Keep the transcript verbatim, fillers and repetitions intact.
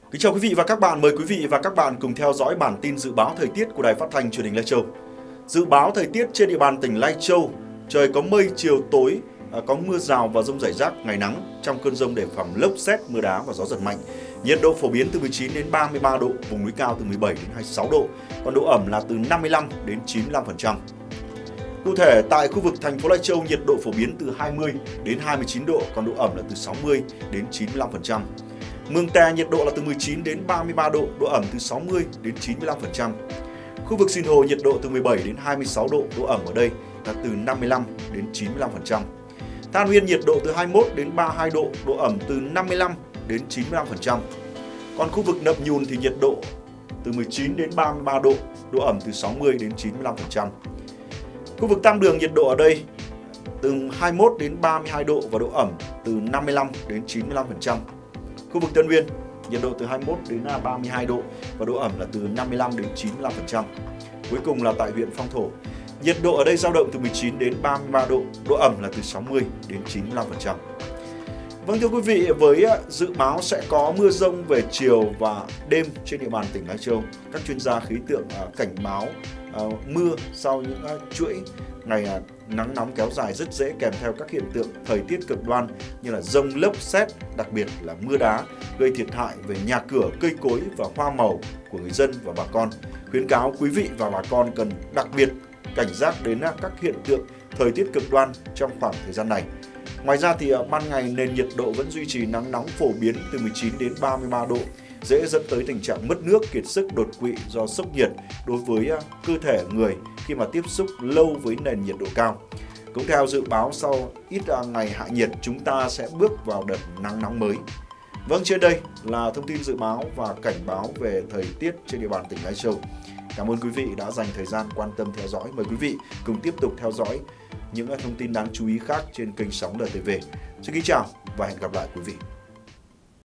Kính chào quý vị và các bạn, mời quý vị và các bạn cùng theo dõi bản tin dự báo thời tiết của Đài Phát thanh Truyền hình Lai Châu. Dự báo thời tiết trên địa bàn tỉnh Lai Châu, trời có mây, chiều tối có mưa rào và dông rải rác, ngày nắng, trong cơn dông đề phòng lốc sét, mưa đá và gió giật mạnh. Nhiệt độ phổ biến từ mười chín đến ba mươi ba độ, vùng núi cao từ mười bảy đến hai mươi sáu độ, còn độ ẩm là từ năm mươi lăm đến chín mươi lăm phần trăm. Cụ thể, tại khu vực thành phố Lai Châu, nhiệt độ phổ biến từ hai mươi đến hai mươi chín độ, còn độ ẩm là từ sáu mươi đến chín mươi lăm phần trăm. Mường Tè nhiệt độ là từ mười chín đến ba mươi ba độ, độ ẩm từ sáu mươi đến chín mươi lăm phần trăm. Khu vực Sinh Hồ nhiệt độ từ mười bảy đến hai mươi sáu độ, độ ẩm ở đây là từ năm mươi lăm đến chín mươi lăm phần trăm. Than Uyên nhiệt độ từ hai mươi mốt đến ba mươi hai độ, độ ẩm từ năm mươi lăm đến chín mươi lăm phần trăm. Còn khu vực Nậm Nhùn thì nhiệt độ từ mười chín đến ba mươi ba độ, độ ẩm từ sáu mươi đến chín mươi lăm phần trăm. Khu vực Tam Đường nhiệt độ ở đây từ hai mươi mốt đến ba mươi hai độ và độ ẩm từ năm mươi lăm đến chín mươi lăm phần trăm. Khu vực Tân Uyên nhiệt độ từ hai mươi mốt đến ba mươi hai độ và độ ẩm là từ năm mươi lăm đến chín mươi lăm phần trăm. Cuối cùng là tại huyện Phong Thổ, nhiệt độ ở đây dao động từ mười chín đến ba mươi ba độ, độ ẩm là từ sáu mươi đến chín mươi lăm phần trăm. Vâng thưa quý vị, với dự báo sẽ có mưa rông về chiều và đêm trên địa bàn tỉnh Lai Châu, các chuyên gia khí tượng cảnh báo mưa sau những chuỗi ngày nắng nóng kéo dài rất dễ kèm theo các hiện tượng thời tiết cực đoan như là dông lốc sét, đặc biệt là mưa đá gây thiệt hại về nhà cửa, cây cối và hoa màu của người dân và bà con. Khuyến cáo quý vị và bà con cần đặc biệt cảnh giác đến các hiện tượng thời tiết cực đoan trong khoảng thời gian này. Ngoài ra thì ban ngày nền nhiệt độ vẫn duy trì nắng nóng phổ biến từ mười chín đến ba mươi ba độ, dễ dẫn tới tình trạng mất nước, kiệt sức, đột quỵ do sốc nhiệt đối với cơ thể người khi mà tiếp xúc lâu với nền nhiệt độ cao. Cũng theo dự báo, sau ít ngày hạ nhiệt, chúng ta sẽ bước vào đợt nắng nóng mới. Vâng, trên đây là thông tin dự báo và cảnh báo về thời tiết trên địa bàn tỉnh Lai Châu. Cảm ơn quý vị đã dành thời gian quan tâm theo dõi. Mời quý vị cùng tiếp tục theo dõi những thông tin đáng chú ý khác trên kênh Sóng lờ tê vê. Xin kính chào và hẹn gặp lại quý vị.